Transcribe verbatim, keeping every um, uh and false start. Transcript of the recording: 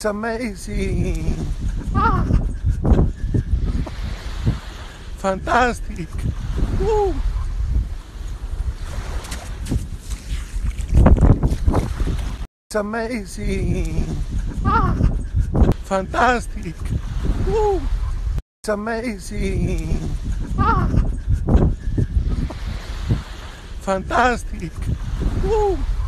It's amazing. Ah. Fantastic. Woo. It's amazing. Ah. Fantastic. Woo. It's amazing. Ah. Fantastic. Woo.